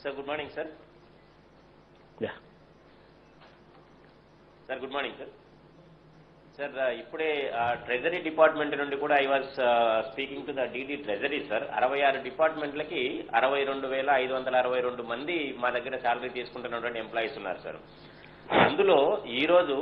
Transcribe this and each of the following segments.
Sir, good morning, sir. Yeah. Sir, good morning, sir. Sir, ఇప్పుడే treasury department నుండి కూడా I was speaking to the D ట్రెజరీ treasury. 66 డిపార్ట్మెంట్లకి 62,562 మంది మా దగ్గర శాలరీ తీసుకుంటున్నటువంటి ఎంప్లాయీస్ ఉన్నారు సార్. అందులో ఈరోజు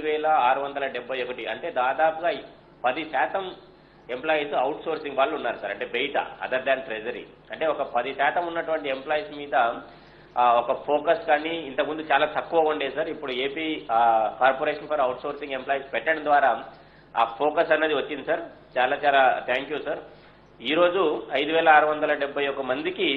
5,671 అంటే దాదాపుగా 10% ఎంప్లాయీస్ అవుట్ సోర్సింగ్ వాళ్ళు ఉన్నారు సార్. అంటే బయట అదర్ దాన్ ట్రెజరీ. అంటే ఒక 10% ఉన్నటువంటి ఎంప్లాయీస్ మీద ఒక ఫోకస్ కానీ ఇంతకుముందు చాలా తక్కువ ఉండేది సార్. ఇప్పుడు AP corporation for outsourcing employees పెట్టడం ద్వారా ఆ ఫోకస్ అనేది వచ్చింది సార్. చాలా చాలా థ్యాంక్ యూ సార్. ఈరోజు 5,671 మందికి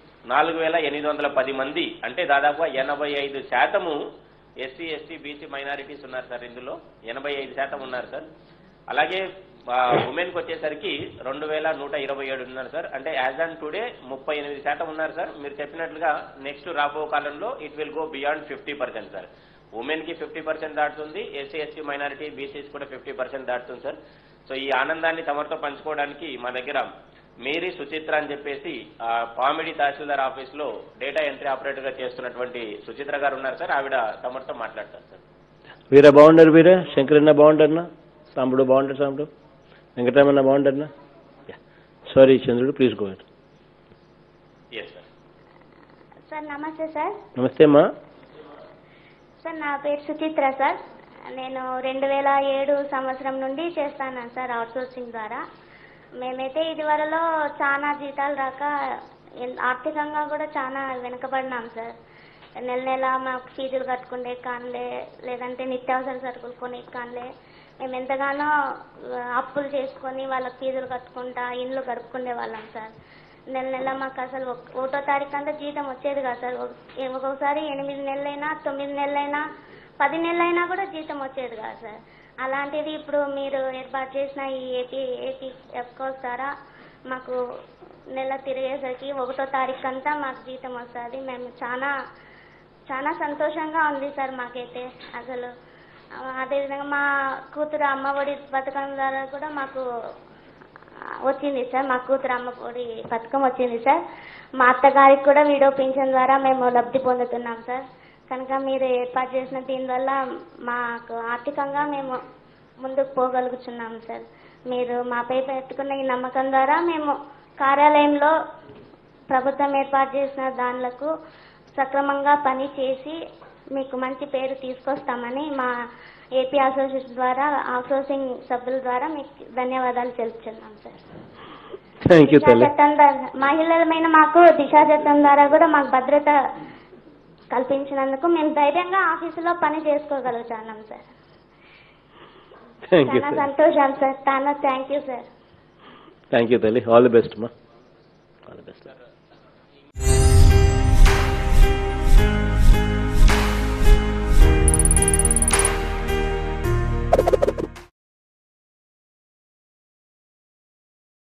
4,810 మంది అంటే దాదాపుగా 85% ఎస్సీ ఎస్టీ బీసీ మైనారిటీస్ ఉన్నారు సార్. ఇందులో 85% ఉన్నారు సార్. అలాగే ఉమెన్కి వచ్చేసరికి 2,127 ఉన్నారు సార్. అంటే యాజ్ ఆన్ టుడే 38% ఉన్నారు సార్. మీరు చెప్పినట్లుగా నెక్స్ట్ రాబో కాలంలో it will go beyond 50% sir. ఉమెన్కి 50% దాటుతుంది, ఎస్సీ ఎస్టీ మైనారిటీ బీసీస్ కూడా 50% దాటుతుంది సార్. సో ఈ ఆనందాన్ని తమరితో పంచుకోవడానికి మా దగ్గర మేరీ సుచిత్ర అని చెప్పేసి పామిడి తహసీల్దార్ ఆఫీస్లో డేటా ఎంట్రీ ఆపరేటర్గా చేస్తున్నటువంటి సుచిత్ర గారు ఉన్నారు సార్. ఆవిడ తమరితో మాట్లాడతారు సార్. వీర బాగుండరు, వీరే శంకరన్న బాగుంటారన్నా, సాంబుడు బాగుంటారు, సాంబుడు వెంకటరమణ బాగుంటారన్నా. Sorry Chandrudu, please go ahead. Yes sir. Sir నమస్తే సార్. నమస్తే అమ్మా. సార్ నా పేరు సుచిత్ర సార్. నేను 2007 సంవత్సరం నుండి చేస్తాను సార్ అవుట్సోర్సింగ్ ద్వారా. మేమైతే ఇదివరలో చాలా జీతాలు రాక ఆర్థికంగా కూడా చాలా వెనుకబడినాం సార్. నెల నెల మాకు ఫీజులు కట్టుకుండే కానిలే, లేదంటే నిత్యావసర సరుకులు కొనే కానిలే, మేము ఎంతగానో అప్పులు చేసుకొని వాళ్ళకి ఫీజులు కట్టుకుంటా ఇండ్లు గడుపుకునే వాళ్ళం సార్. నెల నెల మాకు అసలు 1వ తారీఖు అంతా జీతం వచ్చేది కాదు సార్. ఒక్కొక్కసారి 8 నెలలైనా 9 నెలలైనా 10 నెలలైనా కూడా జీతం వచ్చేది కాదు సార్. అలాంటిది ఇప్పుడు మీరు ఏర్పాటు చేసిన ఈ ఏపీ ఎఫ్కోస్ ద్వారా మాకు నెల తిరిగేసరికి 1వ తారీఖు అంతా మాకు జీతం వస్తుంది. మేము చాలా చాలా సంతోషంగా ఉంది సార్ మాకైతే అసలు. అదేవిధంగా మా కూతురు అమ్మఒడి పథకం ద్వారా కూడా మాకు వచ్చింది సార్. మా కూతురు అమ్మఒడి పథకం వచ్చింది సార్. మా అత్తగారికి కూడా వీడో పింఛన్ ద్వారా మేము లబ్ధి పొందుతున్నాం సార్. కనుక మీరు ఏర్పాటు చేసిన దీనివల్ల మాకు ఆర్థికంగా మేము ముందుకు పోగలుగుతున్నాం సార్. మీరు మాపై పెట్టుకున్న ఈ నమ్మకం ద్వారా మేము కార్యాలయంలో ప్రభుత్వం ఏర్పాటు చేసిన దానిలకు సక్రమంగా పని చేసి మీకు మంచి పేరు తీసుకొస్తామని మా ఏపీ అసోసియేషన్ ద్వారా అవుట్సోర్సింగ్ సభ్యుల ద్వారా మీకు ధన్యవాదాలు తెలుపుతున్నాం సార్. మహిళలమైన మాకు దిశా చట్టం ద్వారా కూడా మాకు భద్రత కల్పించినందుకు మేము ధైర్యంగా ఆఫీసులో పని చేసుకోగలుగుతున్నాం సార్. చాలా సంతోషం సార్. చాలా thank you sir. Thank you తల్లి. ఆల్ ది బెస్ట్ అమ్మా. All the best.